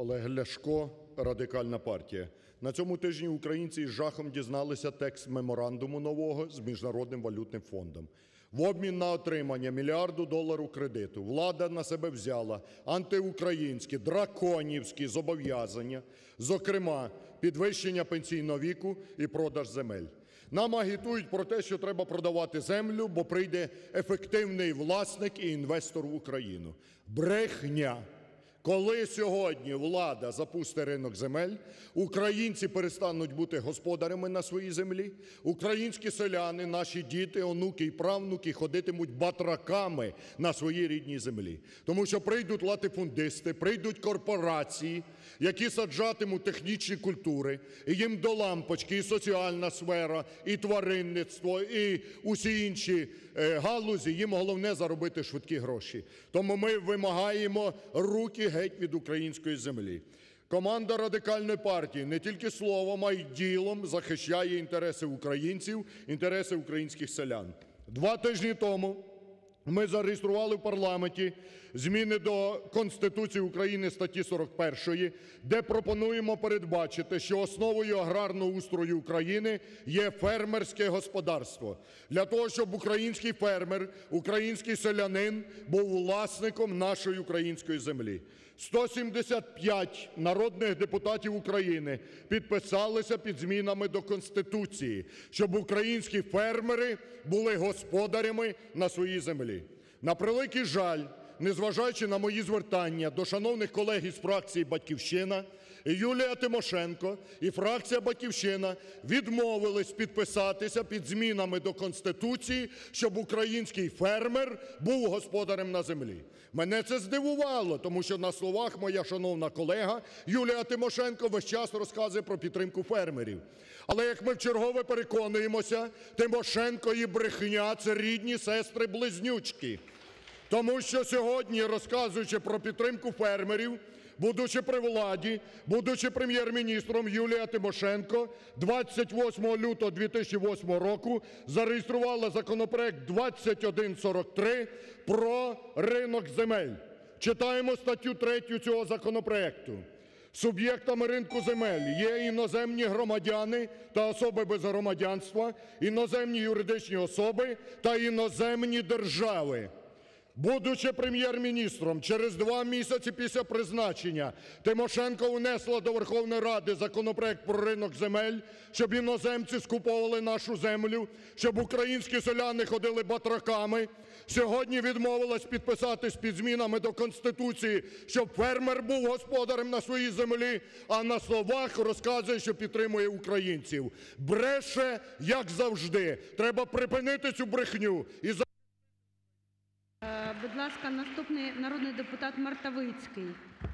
Олег Ляшко, Радикальна партія. На цьому тижні українці із жахом дізналися текст меморандуму нового з Міжнародним валютним фондом. В обмін на отримання $1 мільярд кредиту влада на себе взяла антиукраїнські, драконівські зобов'язання, зокрема підвищення пенсійного віку і продаж земель. Нам агітують про те, що треба продавати землю, бо прийде ефективний власник і інвестор в Україну. Брехня! Коли сьогодні влада запустить ринок земель, українці перестануть бути господарями на своїй землі, українські селяни, наші діти, онуки і правнуки ходитимуть батраками на своїй рідній землі. Тому що прийдуть латифундисти, прийдуть корпорації, які саджатимуть технічні культури, і їм до лампочки і соціальна сфера, і тваринництво, і усі інші галузі, їм головне заробити швидкі гроші. Тому ми вимагаємо руки геть від української землі. Команда Радикальної партії не тільки словом, а й ділом захищає інтереси українців, інтереси українських селян. 2 тижні тому ми зареєстрували в парламенті зміни до Конституції України статті 41, де пропонуємо передбачити, що основою аграрного устрою України є фермерське господарство. Для того, щоб український фермер, український селянин був власником нашої української землі. 175 народних депутатів України підписалися під змінами до Конституції, щоб українські фермери були господарями на своїй землі. На превеликий жаль, незважаючи на мої звертання до шановних колег із фракції "Батьківщина", Юлія Тимошенко і фракція "Батьківщина" відмовились підписатися під змінами до Конституції, щоб український фермер був господарем на землі. Мене це здивувало, тому що на словах моя шановна колега Юлія Тимошенко весь час розказує про підтримку фермерів. Але як ми вчергове переконуємося, Тимошенко і брехня – це рідні сестри-близнючки. Тому що сьогодні, розказуючи про підтримку фермерів, будучи при владі, будучи прем'єр-міністром, Юлія Тимошенко 28 лютого 2008 року зареєструвала законопроект 2143 про ринок земель. Читаємо статтю 3 цього законопроекту. Суб'єктами ринку земель є іноземні громадяни та особи без громадянства, іноземні юридичні особи та іноземні держави. Будучи прем'єр-міністром, через 2 місяці після призначення Тимошенко внесла до Верховної Ради законопроект про ринок земель, щоб іноземці скуповували нашу землю, щоб українські селяни ходили батраками. Сьогодні відмовилась підписатись під змінами до Конституції, щоб фермер був господарем на своїй землі, а на словах розказує, що підтримує українців. Бреше, як завжди. Треба припинити цю брехню. Будь ласка, наступний народний депутат Мартовицький.